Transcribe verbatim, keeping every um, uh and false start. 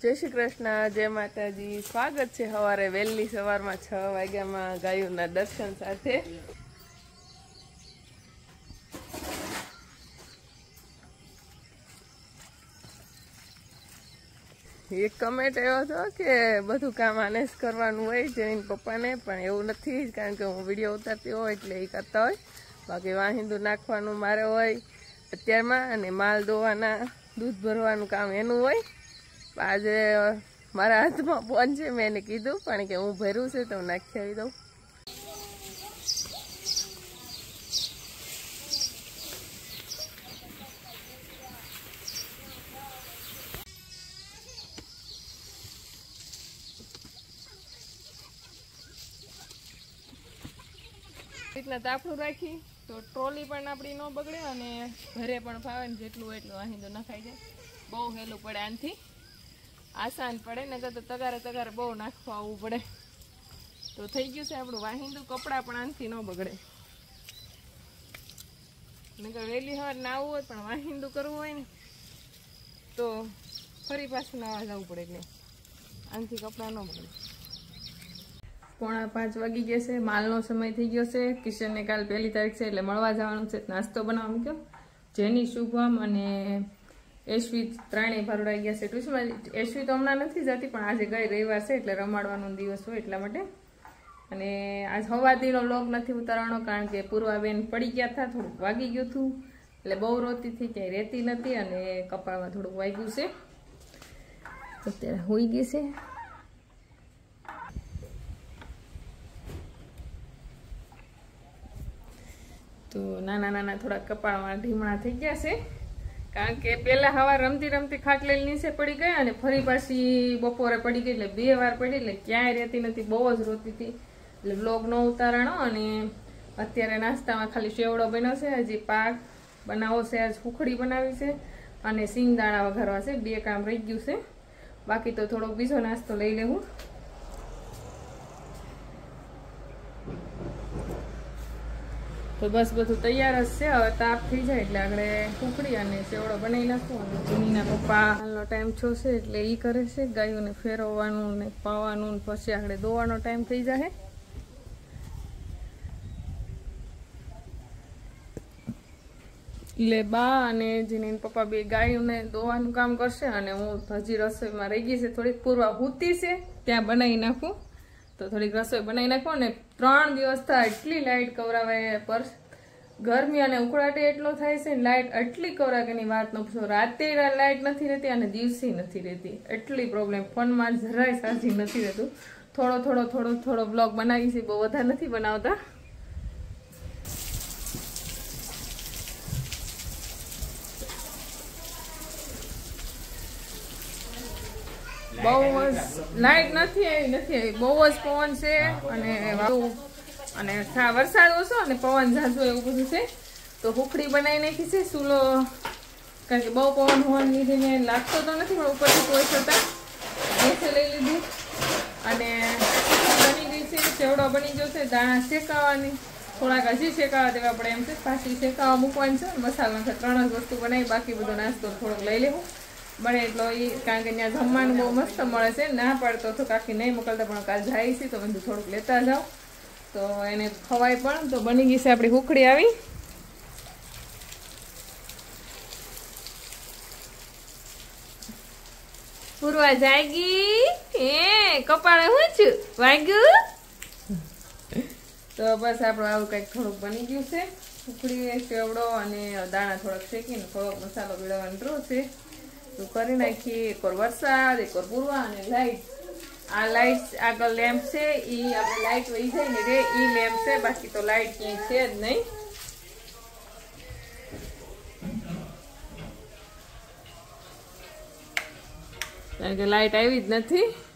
जय श्री कृष्ण, जय माताजी। स्वागत है सवारे वहेली सवार में छ वाग्या में गायों दर्शन साथे। एक कमेंट एवो थो के बधु काम आने ज करवानुं होय जैन पप्पा ने, पण एवुं नथी, कारण के हूँ विडियो उतारती होय एटले ए करता होय। बाकी वाहिंदू नाखवानुं मारे होय अत्यारमां, अने माल दोवाना दूध भरवानुं काम एनुं होय। आज मारा हाथ में फोन है, मैंने कीधु पण के हूँ भरू से तो नाखी आई दऊं। રીતના તાપડું રાખી તો ટ્રોલી પણ આપણી ન બગડે અને ઘરે પણ ફાવે ને જેટલું હોય એટલું વાહિંદો નખાઈ જાય। બહુ હેલું પડે, આનથી આસાન પડે ને તો તગારે તગારે બહુ નાખવા આવવું પડે। તો થઈ ગયું છે આપણું વાહિંદું, કપડાં પણ આનથી ન બગડે। નકર વહેલી સવારે નાવું હોય પણ વાહિંદું કરવું હોય ને તો ફરી પાછું નાવા જવું પડે, એટલે આનથી કપડાં ન બગડે। पौना पांच वगी गया से, मालनो समय थी गयो से। किशन ने काल पहली तारीख से એટલે મળવા જવાનું છે, નાસ્તો બનાવવા મૂક્યો। જેની શુભમ અને એશ્વી ત્રણેય ભરડાઈ ગયા છે ટ્યુશનમાં। એશ્વી તો હમણાં નથી જતી, પણ આજે ગઈ રવિવાર છે એટલે રમાડવાનો દિવસ હોય એટલા માટે। અને આજ હવાદીનો વ્લોગ નથી ઉતારવાનો, કારણ કે પૂર્વાબેન પડી ગયા હતા, થોડુંક વાગી ગયું હતું એટલે બહુ રોતી હતી, ક્યાંય રહેતી નથી અને કપાળમાં થોડુંક વાગ્યું છે, અત્યારે હોઈ ગઈ છે। तो नाना नाना थोड़ा कपाळ में ढीमणा थी गया से, कारण के पहला हवा रमती रमती खाटले नीचे पड़ी गई और फरी पाછી बपोरे पड़ी गई, એટલે બે વાર पड़ी, એટલે ક્યાંય રહેતી નથી, બહુ જ રોતી હતી, એટલે વ્લોગ નો ઉતારણો। અને અત્યારે નાસ્તામાં ખાલી સેવડો બન્યો છે, હજી પાક બનાવો છે, આજ સુખડી બનાવી છે અને સિંગદાણા વઘારવા છે, બે કામ રહી ગયું છે। બાકી તો થોડો બીજો નાસ્તો લઈ લેવું। तो बस बधु तैयार है, हवे ताप थी जाए એટલે આપણે સુખડી અને સેવડો બનાવી નાખું। અને જુનીના પપ્પા હાલનો ટાઈમ છો છે એટલે ઈ કરે છે, ગાયોને ફેરવવાનું ને પાવાનું ને પછી આપણે દોવાનો ટાઈમ થઈ જાય। એટલે બા અને જીની પપ્પા બે ગાયોને દોવાનું કામ કરશે અને હું હજી રસોઈમાં રહી ગઈ છે, થોડીક પૂર્વા હુતી છે ત્યાં બનાવી નાખું। तो थोड़ी रसोई बनाई नाखो ने त्रण दिवस था एटली लाइट कवरावे पर गर्मी अने उकळाटे एटलो थाय छे, लाइट एटली कवरा के बात न पूछो। राते लाइट नहीं रहती अने दिवसे नहीं रहती, एटली प्रॉब्लम। फोन में जराय चार्जिंग नहीं रहतुं। थोड़ो थोड़ो थोड़ो थोड़ो ब्लॉग बनावी छे, बहु वधारे नहीं बनावता। बहुत लाइट नहीं आई नहीं आई बहुत पवन से वरसाद ओछो अने पवन जाजो एवुं बधुं छे। तो हुखड़ी बनाई नाखी छे, सूलो कारण के बहु पवन होवाने लीधे ने लागतो तो नहीं, पण उपरथी कोई छतां गैसे लई लीधुं अने बनी गई छे। सेवडो बनी गयो छे, दाणा शेकावानी थोड़ाक हजी शेकावा देवा पड़े एम छे, पाછી शेकावा मूकवानी छे। मसाला नाखे त्रण ज वस्तु बनावी, बाकी बधो नास्तो थोड़ोक लई लेवुं बने एटलो ई, कारण के त्यां जमवानुं बहु मस्त मळे छे। ना पाडतो तो काकी नहीं मोकलता, पण काल जाई छे तो बधुं थोड़ुंक लेता जाओ तो एने खवाय पण। तो बनी गई छे आपणी हुखड़ी आवी। पूर्वा जागी ए कपाळे हुं छु वाग्यु। तो बस आपणुं आवुं कंईक थोड़ुंक बनी गयुं छे, हुखड़ी सेवड़ो अने दाणा थोड़ाक शेकीने थोड़ोक मसालो बीड़ावવાનો ड्रो छे। तो करी नाखी। एक और वरसाद, एक और पूर्वा अने लाइट। आ लाइट आगळ लेम्प छे, ई आपणे लाइट वही जाय ने रे ई लेम्प छे, बाकी तो लाइट क्याय छे ज नहीं। कारण के लाइट आवी ज नथी।